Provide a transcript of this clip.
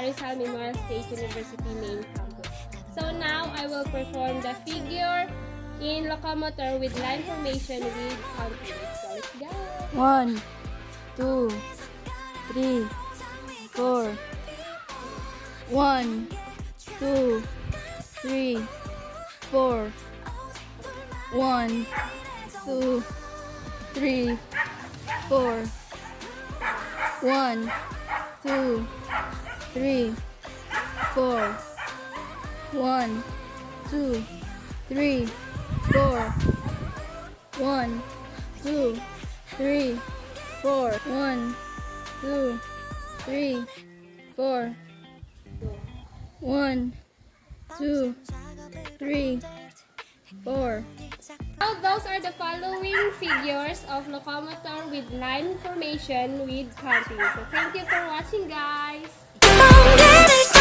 Rizal Memorial State University main campus. So now I will perform the figure in locomotor with line formation with counting. So let's go. 1, 2, 3, 4. 1, 2, 3, 4. 1, 2, 3, 4. 1, 2, 3, 4. 1, 2, 3, 4. 1, 2, 3, 4. 1, 2, 3, 4. 1, 2, 3, 4. Now those are the following figures of locomotor with line formation with counting. So thank you for watching, guys.